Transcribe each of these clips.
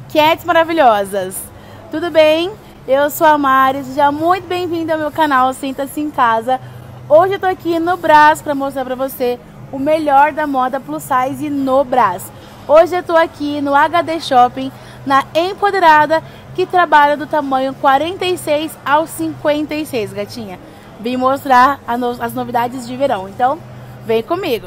Cats maravilhosas, tudo bem? Eu sou a Mari, seja muito bem-vinda ao meu canal Senta-se em Casa. Hoje eu tô aqui no Brás para mostrar para você o melhor da moda plus size no Brás. Hoje eu tô aqui no HD Shopping, na Empoderada, que trabalha do tamanho 46 ao 56, gatinha. Vim mostrar as novidades de verão, então vem comigo.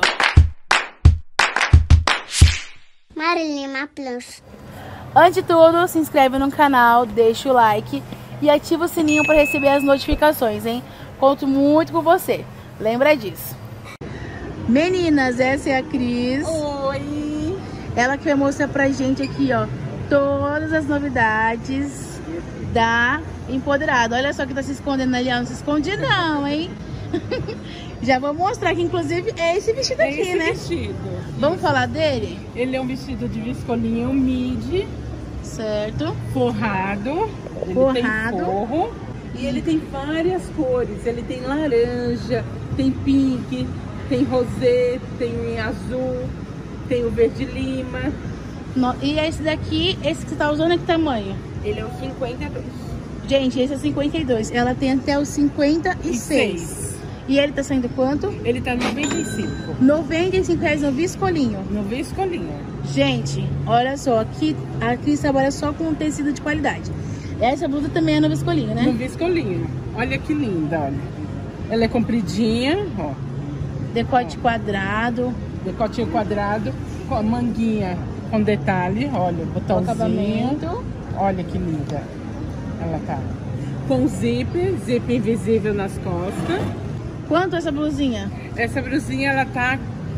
Marilina Plus. Antes de tudo, se inscreve no canal, deixa o like e ativa o sininho para receber as notificações, hein? Conto muito com você, lembra disso. Meninas, essa é a Cris. Oi! Ela que vai mostrar pra gente aqui, ó, todas as novidades da Empoderada. Olha só que tá se escondendo ali, ó. Não se esconde não, hein? Já vou mostrar que inclusive é esse vestido aqui, esse né? Vestido. Vamos falar dele? Ele é um vestido de viscolinho midi, Certo. forrado. Ele Forrado. tem forro. E ele tem várias cores. Ele tem laranja, tem pink, tem rosé, tem azul, tem o verde lima. E esse daqui, esse que você tá usando é que tamanho? Ele é o 52. Gente, esse é 52. Ela tem até o 56. E ele tá saindo quanto? Ele tá 95. R$95 no viscolinho. No viscolinho. Gente, olha só, aqui a Cris trabalha só com tecido de qualidade. Essa blusa também é no viscolinho, né? No viscolinho. Olha que linda, olha. Ela é compridinha, ó. Decote quadrado. Decotinho quadrado, com a manguinha com detalhe, olha, botãozinho. Acabamento. Olha que linda. Ela tá com zíper invisível nas costas. Quanto essa blusinha? Essa blusinha, ela tá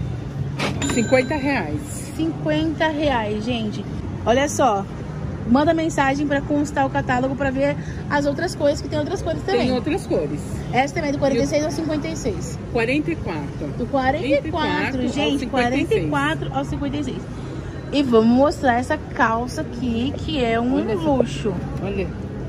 R$50. R$50, gente. Olha só. Manda mensagem para constar o catálogo para ver as outras cores, que tem outras cores também. Tem outras cores. Essa também é do 46 ao 56. 44. Do 44, gente, 44 44 ao 56. E vamos mostrar essa calça aqui, que é um Olha luxo. Olha.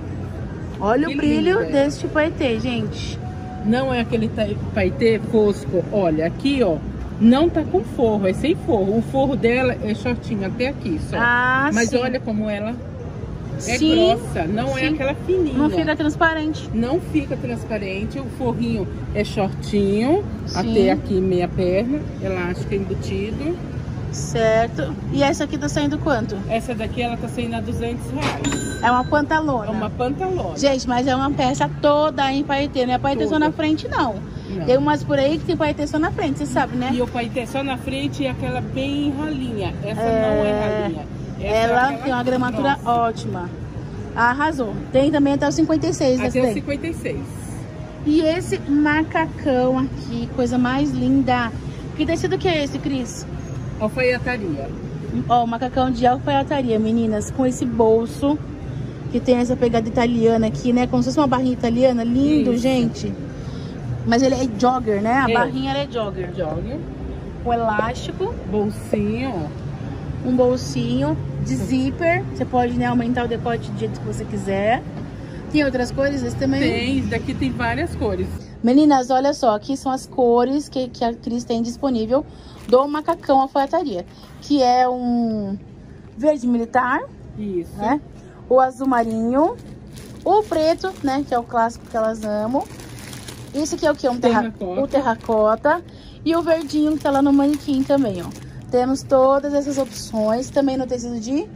Olha Que o brilho linda. desse paetê, gente. Não é aquele paetê fosco. Olha, aqui, ó. Não tá com forro, é sem forro. O forro dela é shortinho até aqui só. Ah, mas sim. olha como ela é Sim, grossa. Não sim. é aquela fininha. Não fica transparente. Não fica transparente. O forrinho é shortinho. Sim. Até aqui meia perna. Elástico embutido. Certo. E essa aqui tá saindo quanto? Essa daqui ela tá saindo a R$200. É uma pantalona. É uma pantalona. Gente, mas é uma peça toda em paetê, não é paetê só Toda. na frente, não. Não. Tem umas por aí que tem paetê só na frente, você sabe, né? E o paetê só na frente e aquela bem ralinha. Essa não é ralinha. Essa é Ela aquela tem uma gramatura grossa. ótima. Arrasou. Tem também até o 56 dessa Até o daí. 56. E esse macacão aqui, coisa mais linda. Que tecido que é esse, Cris? Alfaiataria. Ó, macacão de alfaiataria, meninas, com esse bolso que tem essa pegada italiana aqui, né? Como se fosse uma barrinha italiana, lindo, Isso. gente. Mas ele é jogger, né? A É. barrinha ela é jogger. Joga. Com elástico, Bolsinho, ó. um bolsinho de zíper. Você pode, né, aumentar o decote do jeito que você quiser. Tem outras cores esse também? Tem, daqui tem várias cores. Meninas, olha só, aqui são as cores que a Cris tem disponível do macacão alfaiataria, que é um verde militar, Isso. né? O azul marinho, o preto, né, que é o clássico que elas amam. Esse aqui é o que? Terracota. O terracota. E o verdinho que tá lá no manequim também, ó. Temos todas essas opções, também no tecido de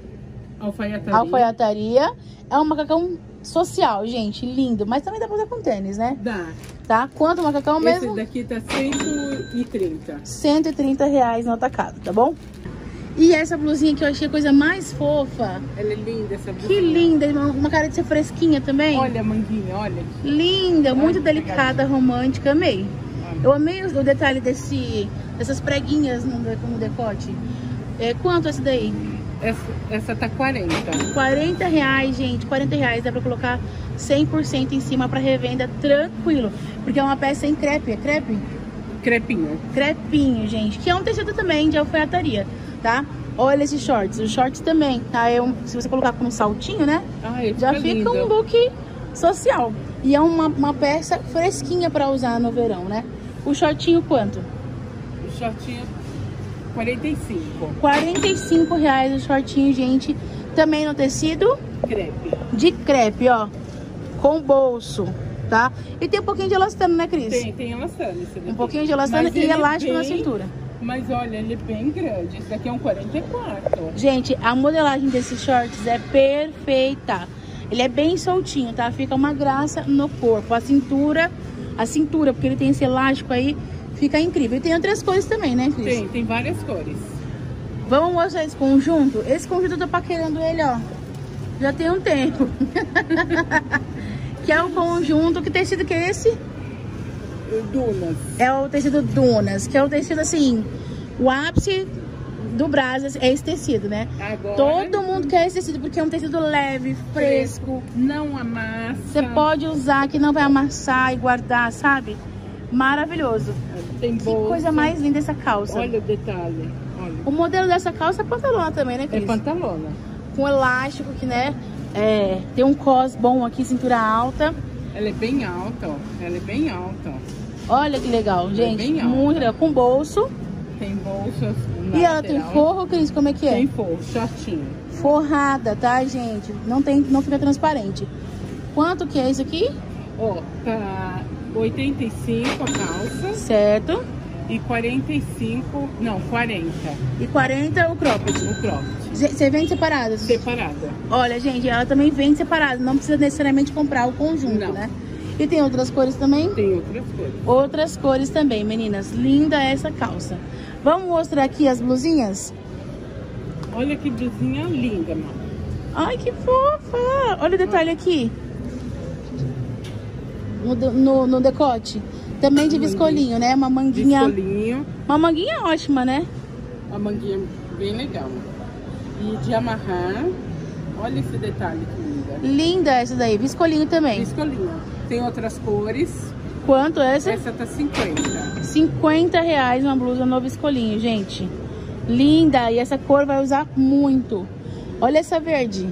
alfaiataria. É um macacão social, gente, lindo. Mas também dá pra usar com tênis, né? Dá. Tá? Quanto o macacão mesmo? Esse daqui tá 130. R$130 no atacado, tá bom? E essa blusinha que eu achei a coisa mais fofa. Ela é linda essa blusinha. Que linda, uma cara de ser fresquinha também. Olha a manguinha, olha. Linda, muito que delicada, romântica, amei. Eu amei o detalhe dessas preguinhas no decote. Quanto esse daí? Essa tá 40. R$40, gente, R$40 dá pra colocar 100% em cima pra revenda tranquilo. Porque é uma peça em crepe, é crepe? Crepinho. Crepinho, gente, que é um tecido também de alfaiataria, tá? Olha esses shorts, os shorts também, tá? Se você colocar com um saltinho, né? Já fica lindo. um look social. E é uma peça fresquinha pra usar no verão, né? O shortinho quanto? O shortinho 45. R$45 o shortinho, gente. Também no tecido Crepe. de crepe, ó. Com bolso, tá? E tem um pouquinho de elastano, né, Cris? Tem elastano. Um pouquinho de elastano e elástico na cintura. Mas olha, ele é bem grande. Esse daqui é um 44. Gente, a modelagem desses shorts é perfeita. Ele é bem soltinho, tá? Fica uma graça no corpo. A cintura, porque ele tem esse elástico aí, fica incrível. E tem outras cores também, né, Cris? Tem várias cores. Vamos mostrar esse conjunto? Esse conjunto eu tô paquerando ele, ó. Já tem um tempo. Que é o conjunto, que tecido que é esse? Dunas. É o tecido Dunas, que é o tecido assim, o ápice do Brás é esse tecido, né? Agora, todo mundo quer esse tecido porque é um tecido leve, fresco. Não amassa. Você pode usar que não vai amassar e guardar, sabe? Maravilhoso. Tem bolsa. Que coisa mais linda essa calça. Olha o detalhe. Olha. O modelo dessa calça é pantalona também, né, Cris? É pantalona. Com elástico, que, né? Tem um cos bom aqui, cintura alta. Ela é bem alta, ó. Ela é bem alta, ó. Olha que legal, gente. Bem alta. Muito legal. Com bolso. Tem bolsas na E ela lateral. tem forro, Cris? Como é que é? Tem forro, shortinho. Forrada, tá, gente? Não fica transparente. Quanto que é isso aqui? Ó, tá 85 a calça Certo. e 45, não, 40 E 40 o cropped. o cropped. Você vende separadas? Separada. Olha, gente, ela também vende separada. Não precisa necessariamente comprar o conjunto, Não. né? E tem outras cores também? Tem outras cores. Outras cores também, meninas. Linda essa calça. Vamos mostrar aqui as blusinhas? Olha que blusinha linda, mano. Ai, que fofa! Olha o detalhe aqui. No decote. Também de viscolinho, né? Uma manguinha. Viscolinho. Uma manguinha ótima, né? A manguinha bem legal. E de amarrar. Olha esse detalhe que linda. Linda essa daí. Viscolinho também. Viscolinho. Tem outras cores. Quanto é essa? Essa tá 50. R$50 uma blusa no viscolinho, gente. Linda. E essa cor vai usar muito. Olha essa verde.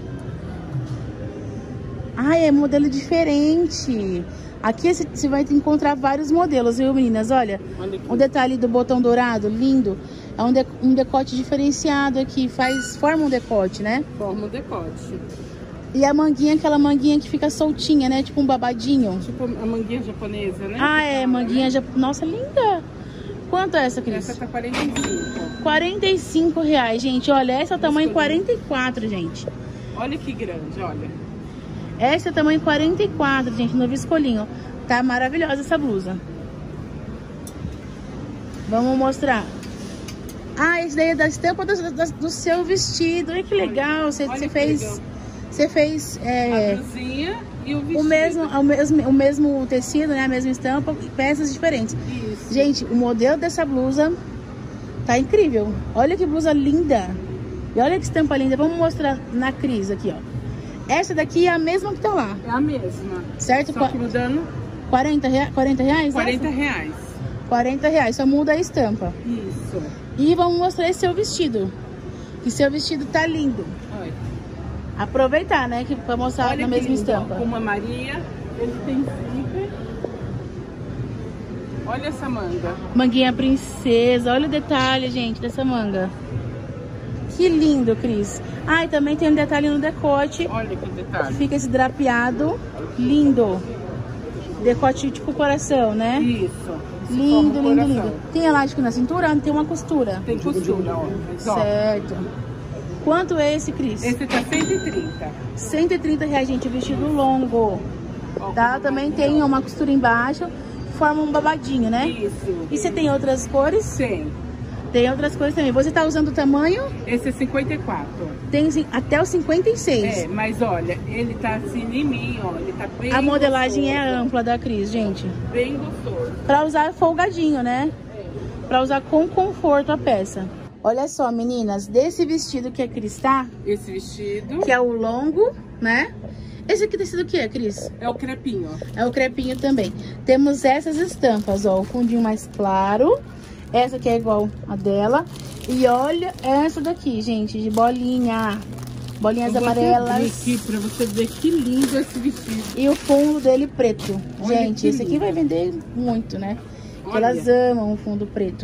Ai, é modelo diferente. Aqui você vai encontrar vários modelos, viu, meninas? Olha, o detalhe do botão dourado, lindo. É um decote diferenciado aqui, forma um decote, né? Forma um decote. E a manguinha, aquela manguinha que fica soltinha, né? Tipo um babadinho. Tipo a manguinha japonesa, né? Ah, é, manguinha japonesa. Nossa, linda! Quanto é essa, Cris? Essa tá 45. R$45, gente. Olha, essa é o tamanho 44, gente. Olha que grande, olha. Essa é o tamanho 44, gente, no viscolinho. Tá maravilhosa essa blusa. Vamos mostrar. Ah, esse daí é da estampa do seu vestido. Olha que legal. Você fez... Você fez a blusinha e o vestido. o mesmo tecido, né? A mesma estampa, peças diferentes. Isso. Gente, o modelo dessa blusa tá incrível. Olha que blusa linda. E olha que estampa linda. Vamos mostrar na Cris aqui, ó. Essa daqui é a mesma que tá lá. É a mesma. Certo? Só que mudando... 40 reais? 40 reais. R$40, só muda a estampa. Isso. E vamos mostrar esse seu vestido. Que seu vestido tá lindo. Olha. Aproveitar, né? Que pra mostrar Olha na mesma lindo, estampa. ó, com uma Maria, ele tem zíper. Olha essa manga. Manguinha princesa. Olha o detalhe, gente, dessa manga. Que lindo, Cris. Ah, e também tem um detalhe no decote. Olha que detalhe. Que fica esse drapeado. Lindo. Decote tipo coração, né? Isso. Lindo, lindo, lindo. Tem elástico na cintura? Tem uma costura. Tem costura, ó. Certo. Quanto é esse, Cris? Esse tá 130. R$130, gente, o vestido longo. Tá? Também tem uma costura embaixo, que forma um babadinho, né? Isso. E você tem outras cores? Tem. Tem outras cores também. Você tá usando o tamanho? Esse é 54. Tem até o 56. É, mas olha, ele tá assim em mim, ó. Ele tá bem A modelagem gostoso. é ampla da Cris, gente. Bem gostoso. Pra usar folgadinho, né? É. Pra usar com conforto a peça. Olha só, meninas, desse vestido que a Cris tá, Esse vestido que é o longo, né? Esse aqui tecido o que é, Cris? é o crepinho, ó. É o crepinho também. Temos essas estampas, ó, o fundinho mais claro. Essa aqui é igual a dela. E olha essa daqui, gente, de bolinha. Bolinhas Eu vou amarelas. abrir aqui pra você ver que lindo esse vestido. E o fundo dele preto. Olha Gente, que esse aqui lindo. vai vender muito, né? Porque Olha. elas amam o fundo preto.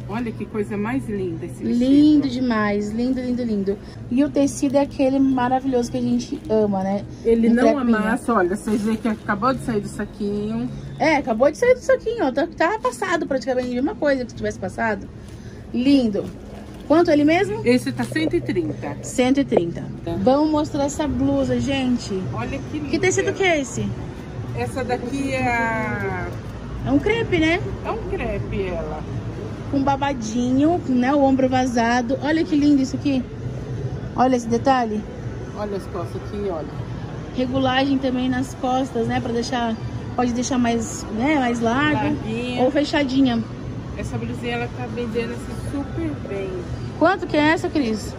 Olha que coisa mais linda esse vestido. Lindo demais, lindo, lindo, lindo. E o tecido é aquele maravilhoso que a gente ama, né? Ele Um não crepinho. amassa, olha, vocês veem que acabou de sair do saquinho. É, acabou de sair do saquinho, ó. Tá passado praticamente, a mesma coisa que se tivesse passado. Lindo. Quanto ele mesmo? Esse tá 130. 130. Vamos mostrar essa blusa, gente. Olha que linda. Que tecido que é esse? Essa daqui é É um crepe, né? é um crepe, ela. Com babadinho, né? O ombro vazado. Olha que lindo isso aqui. Olha esse detalhe. Olha as costas aqui, olha. Regulagem também nas costas, né? Pra deixar... Pode deixar mais, né? Mais largo. Larguinha. Ou fechadinha. Essa blusinha, ela tá vendendo assim super bem. Quanto que é essa, Cris?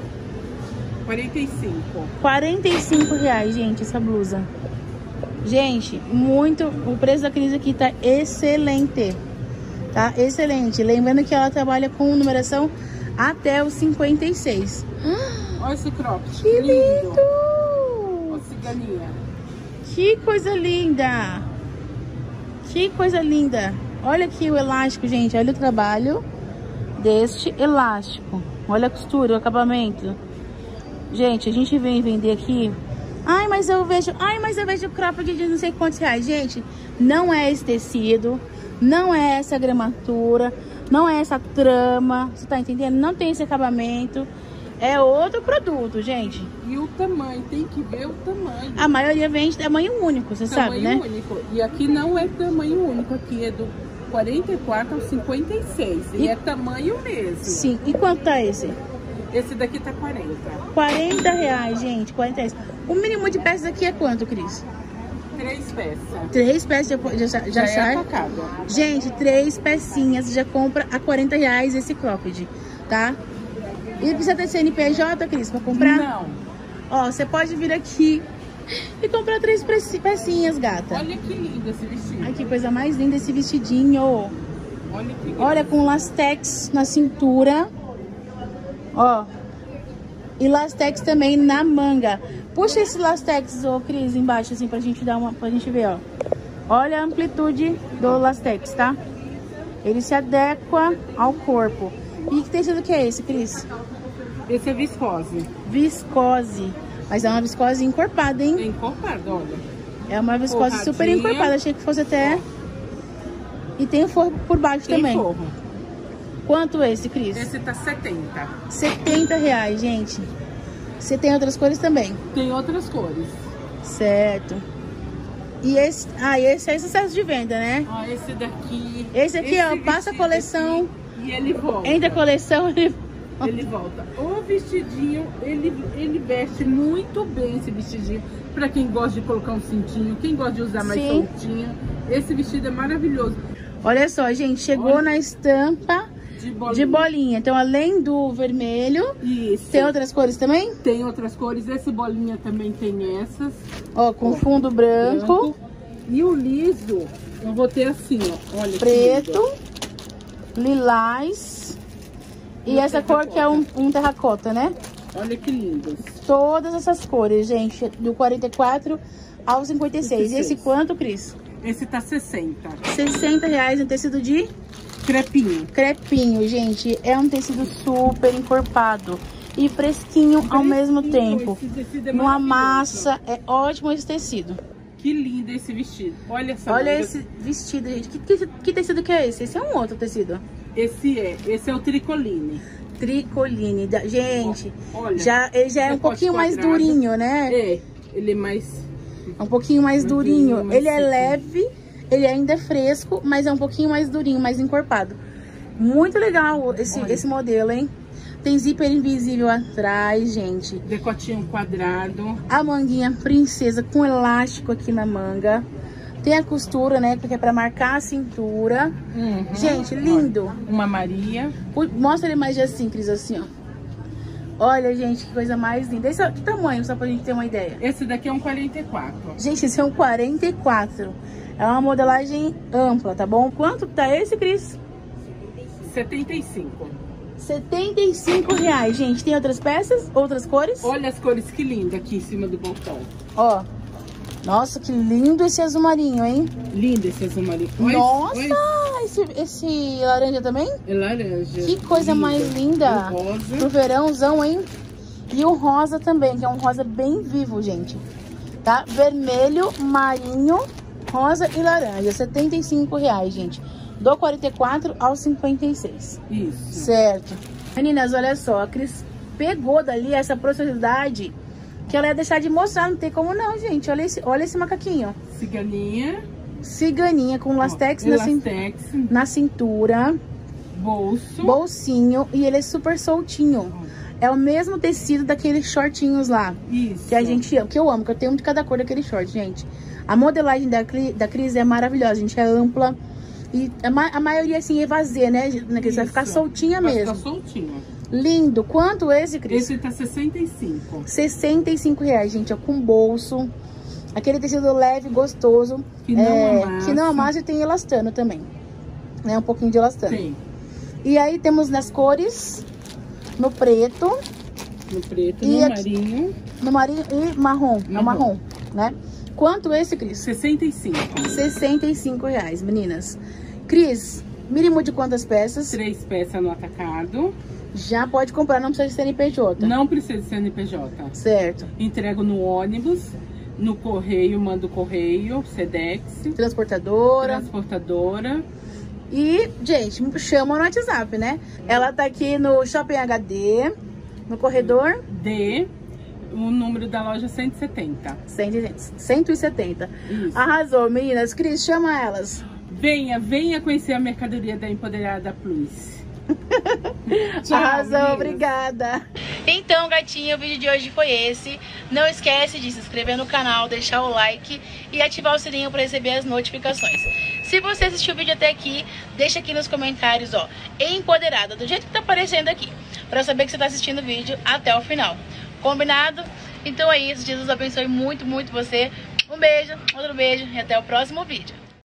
45. 45 reais, gente, essa blusa. Gente, muito... O preço da Cris aqui tá excelente. Tá? Excelente. Lembrando que ela trabalha com numeração até os 56. Olha esse cropped. Que lindo! Olha a ciganinha. Que coisa linda! Que coisa linda! Olha aqui o elástico, gente. Olha o trabalho deste elástico. Olha a costura, o acabamento. Gente, a gente vem vender aqui. Ai, mas eu vejo cropped de não sei quantos reais. Gente, não é esse tecido, não é essa gramatura, não é essa trama. Você tá entendendo? Não tem esse acabamento. É outro produto, gente. E o tamanho, tem que ver o tamanho. A maioria vende tamanho único, você sabe, né? Tamanho único. E aqui não é tamanho único, aqui é do 44 ao 56. E é tamanho mesmo. Sim. E quanto tá esse? Esse daqui tá 40. 40 reais, gente. 40 reais. O mínimo de peças aqui é quanto, Cris? 3 peças. 3 peças já É sai? atacado. Gente, 3 pecinhas já compra a 40 reais esse cropped, tá? E precisa ter CNPJ, Cris, pra comprar? Não. Ó, você pode vir aqui e comprar 3 pecinhas, gata. Olha que lindo esse vestido. Ai, que coisa mais linda esse vestidinho. Olha que lindo. Olha, com lastex na cintura. Ó. E lastex também na manga. Puxa esse lastex, ô Cris, embaixo, assim, pra gente ver, ó. Olha a amplitude do lastex, tá? Ele se adequa ao corpo. E que tecido que é esse, Cris? Esse é viscose. Viscose. Mas é uma viscose encorpada, hein? É encorpado, olha. É uma viscose super Forradinha. encorpada. Achei que fosse até... E tem o forro por baixo Tem também. forro. Quanto esse, Cris? Esse tá 70. 70 reais, gente. Você tem outras cores também? Tem outras cores. Certo. E esse... Ah, esse é sucesso de venda, né? Ó, esse daqui. Esse aqui, ó, passa a vestido coleção. aqui, e ele volta. Entra a coleção, ele... Ele volta. O vestidinho, ele veste muito bem esse vestidinho. Pra quem gosta de colocar um cintinho, quem gosta de usar mais Sim. soltinho. Esse vestido é maravilhoso. Olha só, gente, chegou Olha. na estampa de bolinha. Então, além do vermelho, Isso. tem outras cores também? Tem outras cores. Esse bolinha também tem essas. Ó, com fundo branco, E o liso, eu vou ter assim, ó. Olha que preto, lindo. lilás e E essa cor que é um terracota, né? Olha que lindos. Todas essas cores, gente, do 44 ao 56. E esse quanto, Cris? Esse tá 60. 60 reais no tecido de Crepinho. crepinho, gente. É um tecido super encorpado e fresquinho ao mesmo tempo. Esse tecido é Não maravilhoso. amassa, é ótimo esse tecido. Que lindo esse vestido. Olha essa Olha manga. esse vestido, gente. Que tecido que é esse? Esse é um outro tecido. Esse é o tricoline. Tricoline. Gente, Olha, ele já é um decote pouquinho mais quadrado. durinho, né? É, ele é mais... É um pouquinho mais durinho. mais Ele é sequinho. leve, ele ainda é fresco, mas é um pouquinho mais durinho, mais encorpado. Muito legal esse modelo, hein? Tem zíper invisível atrás, gente. Decotinho quadrado. A manguinha princesa com elástico aqui na manga. Tem a costura, né? Que é pra marcar a cintura. Uhum. Gente, lindo. Olha, uma Maria. Mostra ele mais de assim, Cris, assim, ó. Olha, gente, que coisa mais linda. Esse é que tamanho, só pra gente ter uma ideia? Esse daqui é um 44. Gente, esse é um 44. É uma modelagem ampla, tá bom? Quanto tá esse, Cris? 75. 75 reais, gente. Tem outras peças? Outras cores? Olha as cores que lindas aqui em cima do botão. Ó. Nossa, que lindo esse azul marinho, hein? Lindo esse azul marinho. Nossa, esse laranja também? É laranja. Que coisa mais linda. O rosa. Pro verãozão, hein? E o rosa também, que é um rosa bem vivo, gente. Tá? Vermelho, marinho, rosa e laranja. R$75, gente. Do 44 ao 56. Isso. Certo. Meninas, olha só. A Cris pegou dali essa preciosidade que ela ia deixar de mostrar. Não tem como não, gente. Olha esse macaquinho. Ciganinha. Ciganinha com lastex, na cintura. Bolso. Bolsinho. E ele é super soltinho. É o mesmo tecido daqueles shortinhos lá. Isso. Que a gente ama, que eu amo, que eu tenho um de cada cor daquele short, gente. A modelagem da Cris é maravilhosa, gente. É ampla. E a maioria, assim, é vazia, né? Cris? Vai ficar soltinha mesmo. Vai ficar soltinha. Lindo. Quanto esse, Cris? Esse tá 65. R$65, gente. Ó, com bolso. Aquele tecido leve, gostoso. Que não amassa. Que não amassa e tem elastano também. Né? Um pouquinho de elastano. Tem. E aí temos nas cores... No preto. No preto, e no marinho. No marinho e marrom. É o marrom, né? Quanto esse, Cris? 65. R$65, meninas. Cris, mínimo de quantas peças? 3 peças no atacado. Já pode comprar, não precisa de CNPJ. Não precisa de CNPJ. Certo. Entrego no ônibus, no correio, mando correio, Sedex. Transportadora. E, gente, chama no WhatsApp, né? Ela tá aqui no Shopping HD, no corredor D, o número da loja 170. 170. Isso. Arrasou, meninas. Cris, chama elas. Venha conhecer a mercadoria da Empoderada Plus. Tchau, arrasou, meninas. Obrigada. Então, gatinha, o vídeo de hoje foi esse. Não esquece de se inscrever no canal, deixar o like e ativar o sininho para receber as notificações. Se você assistiu o vídeo até aqui, deixa aqui nos comentários, ó, Empoderada, do jeito que tá aparecendo aqui, pra eu saber que você tá assistindo o vídeo até o final. Combinado? Então é isso, Jesus abençoe muito, muito você. Um beijo, outro beijo e até o próximo vídeo.